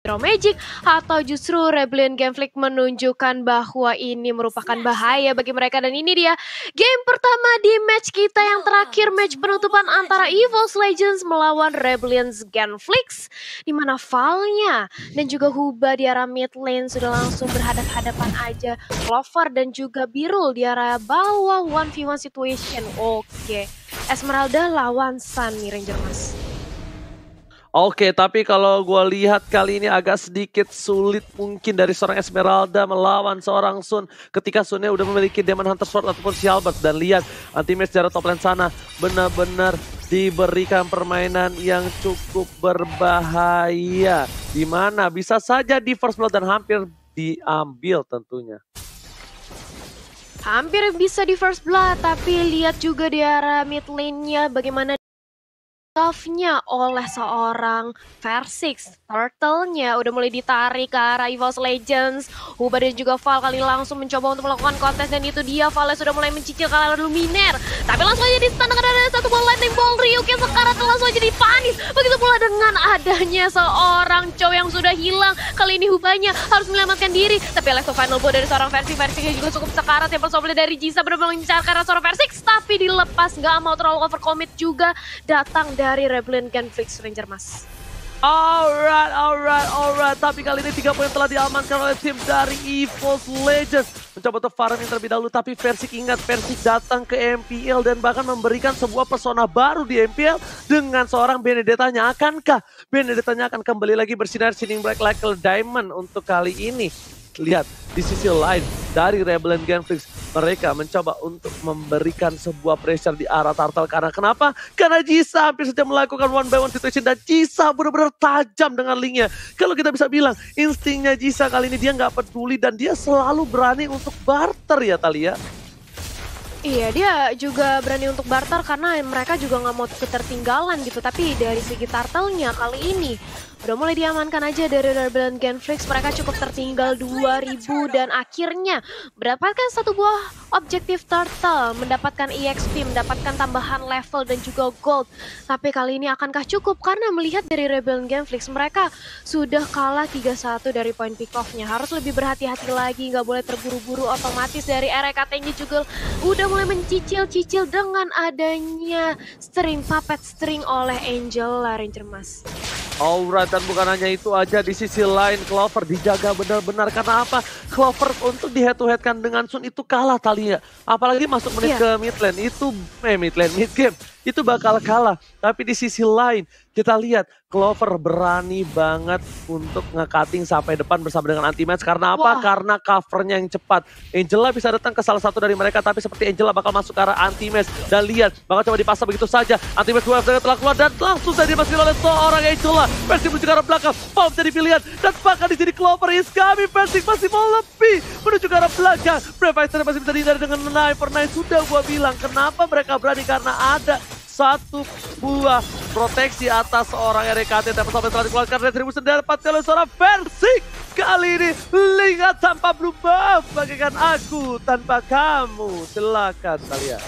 Hero Magic atau justru Rebellion Gangplank menunjukkan bahwa ini merupakan bahaya bagi mereka. Dan ini dia game pertama di match kita yang terakhir, match penutupan antara EVOS Legends melawan Rebellion Gangplank, di mana Val-nya dan juga Huba di arah mid lane sudah langsung berhadapan aja. Clover dan juga Birul di arah bawah 1v1 situation. Oke, Esmeralda lawan Sun nih Ranger Mas. Oke, tapi kalau gue lihat kali ini agak sedikit sulit mungkin dari seorang Esmeralda melawan seorang Sun. Ketika Sunnya udah memiliki Demon Hunter Sword ataupun si Albert. Dan lihat anti-match dari top lane sana benar-benar diberikan permainan yang cukup berbahaya. Dimana bisa saja di first blood dan hampir diambil tentunya. Hampir bisa di first blood, tapi lihat juga di arah mid lane-nya bagaimana buff-nya oleh seorang Versix. Turtle-nya udah mulai ditarik ke arah EVOS Legends. Huba dan juga Val kali langsung mencoba untuk melakukan kontes, dan itu dia Val sudah mulai mencicil ke arah Luminer. Tapi langsung aja di-stun dengan ada satu bola lightning ball. Ryuk yang sekarang langsung aja dipanis. Begitu pula dengan adanya seorang Chow yang sudah hilang. Kali ini Hubanya harus menyelamatkan diri. Tapi Alexa final blow dari seorang Versix juga cukup sekarat. Yang persoalan dari Jisa benar-benar mengincar ke arah seorang Versix, tapi dilepas, nggak mau terlalu overcommit juga. Datang dari Rebellion Gangplank Ranger Mas. Alright. Tapi kali ini 3 poin telah diamankan oleh tim dari EVOS Legends. Mencoba untuk farming terlebih dahulu, tapi Versix ingat, Versix datang ke MPL dan bahkan memberikan sebuah persona baru di MPL dengan seorang Benedetta-nya. Akankah Benedetta-nya akan kembali lagi bersinar Shining Black like a Diamond untuk kali ini? Lihat di sisi lain dari Rebellion Gangplank, mereka mencoba untuk memberikan sebuah pressure di arah Turtle. Karena kenapa? Karena Jisa hampir saja melakukan one by one situation, dan Jisa benar-benar tajam dengan linknya. Kalau kita bisa bilang instingnya Jisa kali ini dia nggak peduli dan dia selalu berani untuk barter ya Thalia. Iya, dia juga berani untuk barter karena mereka juga nggak mau ketertinggalan gitu. Tapi dari segi Turtle-nya kali ini udah mulai diamankan aja dari Rebellion Gangplank. Mereka cukup tertinggal 2000 dan akhirnya mendapatkan satu buah objektif Turtle, mendapatkan EXP, mendapatkan tambahan level dan juga gold. Tapi kali ini akankah cukup? Karena melihat dari Rebellion Gangplank, mereka sudah kalah 3-1 dari point pick off-nya. Harus lebih berhati-hati lagi, nggak boleh terburu-buru. Otomatis dari RKT-nya juga udah mulai mencicil-cicil dengan adanya puppet string oleh Angela Ranger Mas. Alright, dan bukan hanya itu aja, di sisi lain Clover dijaga benar-benar. Karena apa? Clover untuk di head to head kan dengan Sun itu kalah Thalia. Apalagi masuk menit ke mid lane itu mid game itu bakal kalah. Tapi di sisi lain kita lihat Clover berani banget untuk nge-cutting sampai depan bersama dengan anti-match. Karena apa? Karena covernya yang cepat. Angela bisa datang ke salah satu dari mereka, tapi seperti Angela bakal masuk ke arah anti-match. Dan lihat, bakal coba dipasang begitu saja. Anti-match telah keluar dan langsung saja dimasukin oleh seorang Angela. Versix menuju ke arah belakang, Palm jadi pilihan. Dan bahkan di sini Clover is coming. Versix masih mau lebih menuju ke arah belakang. Brave masih bisa dihindari dengan 9-for-9. Sudah gua bilang, kenapa mereka berani? Karena ada satu buah proteksi atas seorang RKT. Tapi sampai telah dikeluarkan Retribution dan dapat oleh seorang Versix. Kali ini lihat tanpa blue buff, bagaikan aku tanpa kamu. Silakan Thalia.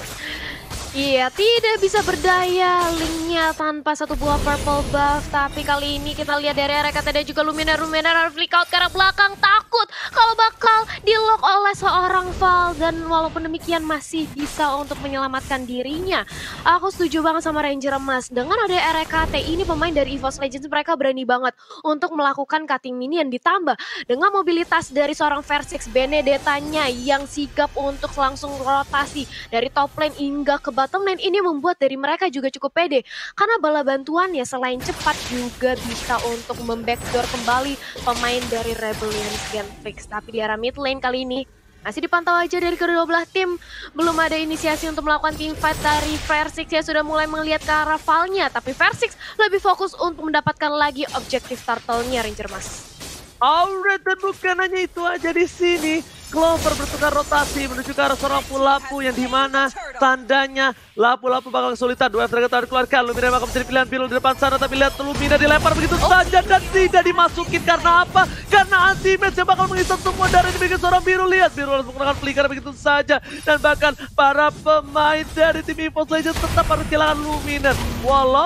Iya, tidak bisa berdaya linknya tanpa satu buah purple buff. Tapi kali ini kita lihat dari RKT dan juga Luminer harus flick out ke arah belakang. Takut kalau bakal di-lock oleh seorang Val. Dan walaupun demikian masih bisa untuk menyelamatkan dirinya. Aku setuju banget sama Ranger Emas. Dengan ada RKT ini, pemain dari EVOS Legends mereka berani banget untuk melakukan cutting minion. Ditambah dengan mobilitas dari seorang Versix, Benedetta-nya yang sigap untuk langsung rotasi dari top lane hingga ke bottom lane. Ini membuat dari mereka juga cukup pede karena bala bantuannya selain cepat juga bisa untuk membackdoor kembali pemain dari Rebellion Gangplank. Tapi di arah mid lane kali ini masih dipantau aja dari kedua belah tim. Belum ada inisiasi untuk melakukan team fight dari Versix yang sudah mulai melihat ke arah Val-nya. Tapi Versix lebih fokus untuk mendapatkan lagi objektif Turtle-nya Ranger Mas. Alright, dan bukan hanya itu aja di sini. Clover bertukar rotasi menuju ke arah seorang lapu yang dimana tandanya lapu-lapu bakal kesulitan. Dua F-Dragon telah dikeluarkan. Lumina bakal menjadi pilihan Birul di depan sana, tapi lihat Lumina dilempar begitu saja dan tidak dimasukin. Karena apa? Karena anti-match yang bakal menghisap semua darah dimiliki seorang Birul. Lihat Birul harus menggunakan flicker begitu saja, dan bahkan para pemain dari tim EVOS Legends tetap harus kehilangan Lumina. Walaupun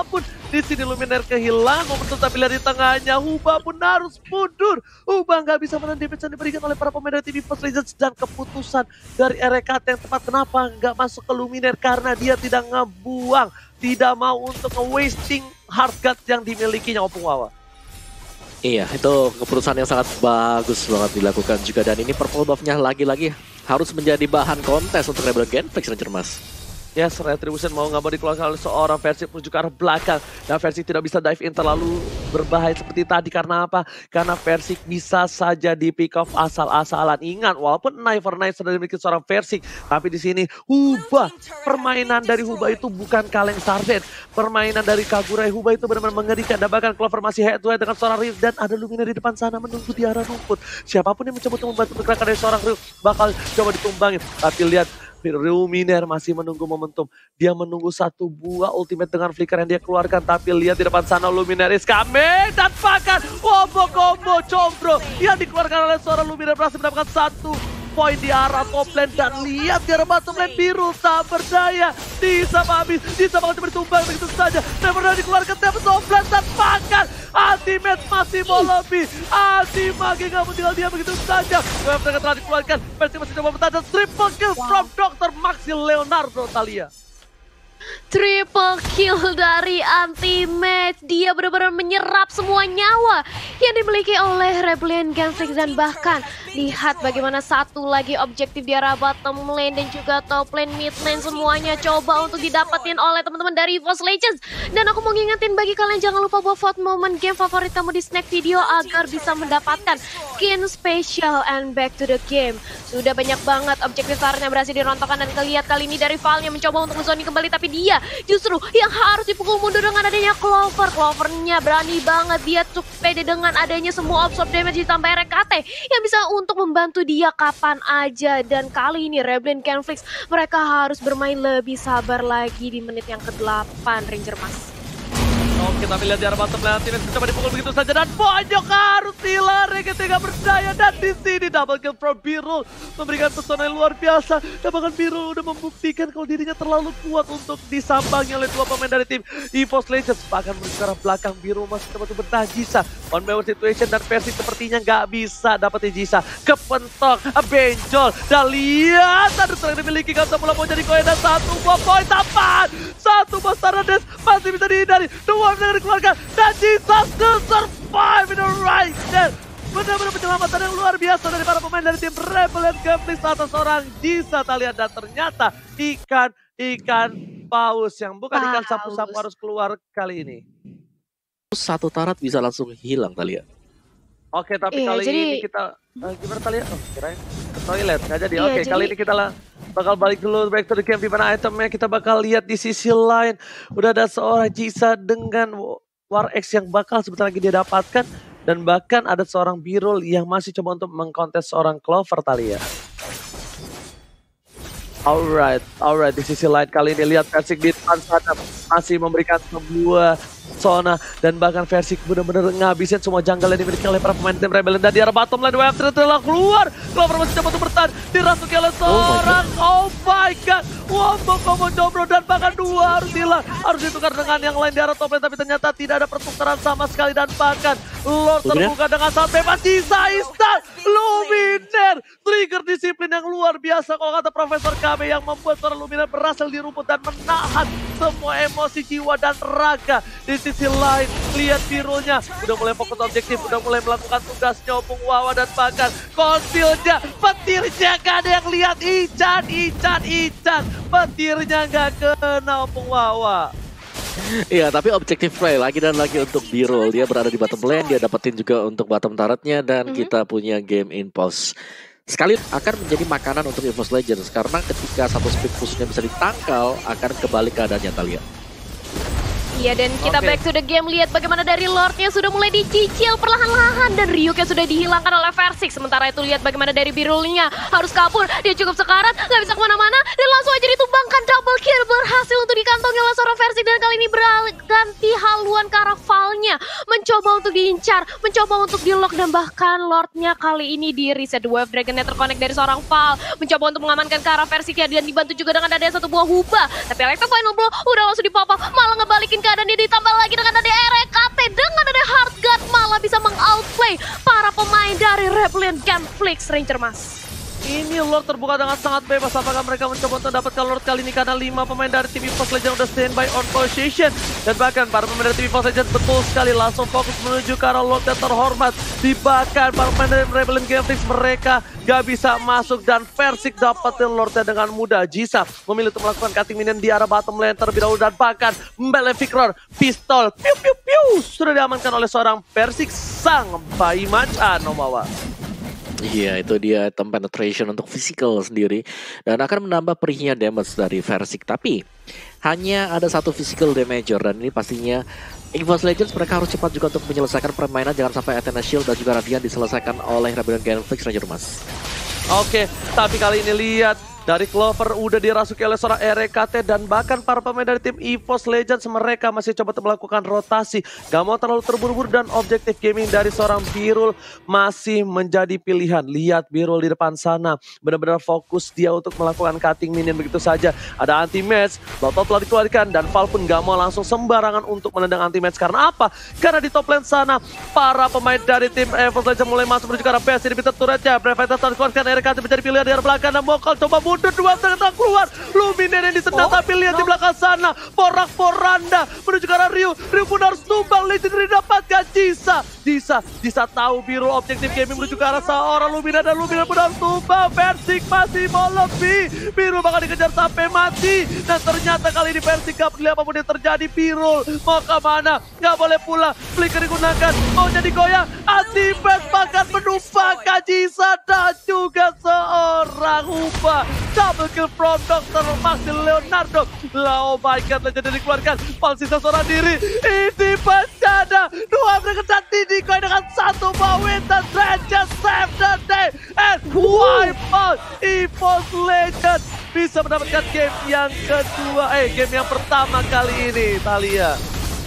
Di sini Luminaire kehilangan momentum, tapi lihat di tengahnya Huba pun harus mundur. Huba nggak bisa menahan damage yang diberikan oleh para pemain dari tim EVOS Legends, dan keputusan dari RKT yang tepat kenapa nggak masuk ke Luminaire karena dia tidak ngebuang, tidak mau untuk nge-wasting hard guard yang dimilikinya Opung Wawa. Iya, itu keputusan yang sangat bagus banget dilakukan juga. Dan ini purple buff-nya lagi-lagi harus menjadi bahan kontes untuk Rebel Genflex Ranger Mas. Yes, Retribution mau nggak mau dikeluarkan oleh seorang Versi menuju ke arah belakang. Dan Versi tidak bisa dive in terlalu berbahaya seperti tadi. Karena apa? Karena Versi bisa saja di pick off asal-asalan. Ingat, walaupun Knife for Knife sudah dimiliki seorang Versi, tapi di sini Huba, permainan dari Huba itu bukan kaleng sarden. Permainan dari Kagura Huba itu benar-benar mengerikan. Dan bahkan Clover masih head to head dengan seorang Rift. Dan ada Lumina di depan sana menunggu di arah rumput. Siapapun yang mencoba untuk membantu pergerakan dari seorang Rift bakal coba ditumbangin. Tapi lihat, Luminaire masih menunggu momentum. Dia menunggu satu buah ultimate dengan flicker yang dia keluarkan. Tapi lihat di depan sana Luminaire is coming. Dan bahkan combo combro yang dikeluarkan oleh seorang Luminaire berhasil mendapatkan satu poin di arah top lane. Dan lihat di arah bottom lane biru tak berdaya. Bisa habis, bisa banget cuma ditumbang begitu saja. Dan pernah dikeluarkan tempat top lane. Dan bahkan ultimate masih mau lebih. Ulti Magi gak mau tinggal dia begitu saja. Mereka telah dikeluarkan. Versi masih coba bertahan. Triple kill from Dr. Maxi Leonardo Thalia. Triple kill dari Anti-Mage. Dia benar-benar menyerap semua nyawa yang dimiliki oleh Rebellion Genflex. Dan bahkan lihat bagaimana satu lagi objektif di arah bottom lane dan juga top lane, mid lane, semuanya coba untuk didapetin oleh teman-teman dari EVOS Legends. Dan aku mau ngingetin bagi kalian, jangan lupa buat vote momen game favorit kamu di snack video agar bisa mendapatkan skin spesial and back to the game. Sudah banyak banget objektif Taren yang berhasil dirontokkan, dan kalian kali ini dari Val yang mencoba untuk nge-zoning kembali, tapi dia justru yang harus dipukul mundur dengan adanya Clover. Clovernya berani banget, dia cukup pede dengan adanya semua absorb damage ditambah RKT yang bisa untuk membantu dia kapan aja. Dan kali ini Rebellion Genflex mereka harus bermain lebih sabar lagi di menit yang ke-8 Ranger Mas. Oke, tapi lihat di arah bottom lane, Anti-Mage mencoba dipukul begitu saja, dan pojok harus dilari ketika berdaya. Dan di sini double kill from Birul memberikan pesona yang luar biasa. Dan bahkan Birul udah membuktikan kalau dirinya terlalu kuat untuk disambangi oleh dua pemain dari tim EVOS Legends. Bahkan menuju ke arah belakang, Birul masih coba untuk bertahan. Jisa on power situation, dan Versi sepertinya nggak bisa dapetin Jisa. Kepentok, benjol, dan lihat ada yang dimiliki Gamsa Mula mau jadi koin, dan satu buah poin tambahan. Satu buah Stardust masih bisa dihindari. Dua dengan dikeluarkan, dan Jisa still survive in the right there. Benar-benar penyelamatan yang luar biasa dari para pemain dari tim Rebellion Genflex atas seorang Jisa Thalia. Dan ternyata ikan paus yang bukan ikan sapu-sapu harus keluar kali ini. Satu Tarat bisa langsung hilang Thalia. Oke, tapi kali ini kita gimana Thalia? Oh, kirain ke toilet, nggak jadi. Oke, kali ini kita bakal balik dulu back to the game, di mana itemnya kita bakal lihat di sisi lain. Udah ada seorang Jisa dengan War X yang bakal sebentar lagi dia dapatkan. Dan bahkan ada seorang Birul yang masih coba untuk mengkontes seorang Clover Thalia. Alright, di sisi lain kali ini lihat Versik di depan sana masih memberikan sebuah zona, dan bahkan Versik benar-benar ngabisin semua jungle yang dimiliki oleh para pemain tim Rebellion. Dan di arah bottom lane WF telah keluar. Clover masih coba untuk bertahan, dirasuki oleh seorang oh my god, Wombo combo Jombro, dan bahkan dua harus hilang, harus ditukar dengan yang lain di arah top lane, tapi ternyata tidak ada pertukaran sama sekali. Dan bahkan Lord terbuka dengan sangat bebas. Jisa instan Luminaire, trigger disiplin yang luar biasa kalau kata Profesor KB, yang membuat seorang Luminaire berhasil di rumput dan menahan semua emosi jiwa dan raga. Di sisi lain lihat Birulnya udah mulai fokus objektif, udah mulai melakukan tugasnya Opung Wawa, dan bahkan konsilnya, petirnya gak ada yang lihat. Ican, petirnya gak kena Opung Wawa. Iya, tapi objektif play lagi dan lagi untuk Birul. Dia berada di bottom lane, dia dapetin juga untuk bottom turretnya, dan kita punya game in pause. Sekali akan menjadi makanan untuk EVOS Legends, karena ketika satu speed pushnya bisa ditangkal, akan kembali keadaannya Thalia. Iya, dan kita back to the game. Lihat bagaimana dari Lordnya sudah mulai dicicil perlahan-lahan, dan Ryuknya sudah dihilangkan oleh Versik. Sementara itu lihat bagaimana dari Birulnya harus kabur, dia cukup sekarat, nggak bisa kemana-mana, dan langsung aja ditumbangkan. Double kill berhasil untuk dikantongi oleh seorang Versik, dan kali ini berganti haluan ke arah Val-nya, mencoba untuk diincar, mencoba untuk di-lock, dan bahkan Lordnya kali ini di reset. Wave Dragon-nya terkonek dari seorang Val, mencoba untuk mengamankan ke arah Versik ya, dan dibantu juga dengan adanya satu buah Huba. Tapi Electro Final Blow udah langsung dipop-up, malah ngebalikin keadaan ini ditambah lagi dengan ada RKT dengan ada Heartguard malah bisa meng-outplay para pemain dari Rebellion Genflix Ranger Mas. Ini Lord terbuka dengan sangat bebas. Apakah mereka mencoba untuk mendapatkan Lord kali ini? Karena 5 pemain dari tim EVOS Legends udah standby on position. Dan bahkan para pemain dari tim EVOS Legends betul sekali langsung fokus menuju ke arah Lord yang terhormat. Dibakar para pemain dari Rebellion Genflix, mereka gak bisa masuk. Dan Versik dapetin Lordnya dengan mudah. Jisa memilih untuk melakukan cutting minion di arah bottom lane terlebih dahulu. Dan bahkan Malefic Roar, pistol, piu piu piu, sudah diamankan oleh seorang Versik sang bayi macan Omawa. Iya, itu dia item penetration untuk physical sendiri dan akan menambah perihnya damage dari Versik. Tapi hanya ada satu physical damager dan ini pastinya EVOS Legends mereka harus cepat juga untuk menyelesaikan permainan. Jangan sampai Athena Shield dan juga Radiant diselesaikan oleh Rebellion Genflix Ranger Mas. Oke, tapi kali ini lihat dari Clover udah dirasuki oleh seorang RKT dan bahkan para pemain dari tim EVOS Legends mereka masih coba melakukan rotasi. Gak mau terlalu terburu-buru dan objektif gaming dari seorang Birul masih menjadi pilihan. Lihat Birul di depan sana, benar-benar fokus dia untuk melakukan cutting minion begitu saja. Ada anti-match, Loto telah dikeluarkan dan Val pun gak mau langsung sembarangan untuk menendang anti-match. Karena apa? Karena di top lane sana, para pemain dari tim EVOS Legends mulai masuk menuju ke arah base. Ini bisa turretnya, Brave Fighters telah dikeluarkan, RKT menjadi pilihan di arah belakang dan Mokal coba mundur, dua ternyata keluar. Luminen yang disedot tapi lihat di belakang sana. Porak-poranda menuju ke arah Ryu. Ryu pun harus tumbang. Legendary dapatkan Jisa tahu Biru objektif gaming menuju ke arah seorang Lumina dan Lumina pun harus tumbang. Versik masih mau lebih. Biru bakal dikejar sampai mati. Dan ternyata kali ini Versik gak peduli apapun yang terjadi. Biru mau kemana? Gak boleh pulang. Flicker digunakan. Mau jadi goyang. Anti-best bahkan menumpahkan Jisa dan juga seorang Huba. Double kill from Dr. Maxi Leonardo. Oh my god, Legendary dikeluarkan. Pal sisa seorang diri. Ini bencana. Dua mereka dan Tidikoy dengan satu bawin dan Ranger save the day. And wipe out EVOS Legends. Bisa mendapatkan game yang kedua. Game yang pertama kali ini, Thalia.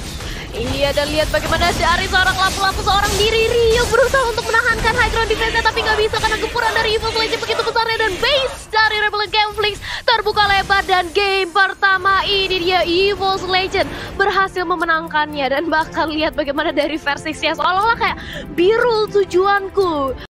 Iya, dan lihat bagaimana dari seorang lapu-lapu seorang diri Ryu berusaha untuk menahankan high ground defense tapi nggak bisa karena gempuran dari EVOS Legends begitu besarnya dan base dari Rebellion Genflix terbuka lebar dan game pertama ini dia EVOS Legends berhasil memenangkannya dan bakal lihat bagaimana dari versi seolah-olah kayak Birul tujuanku.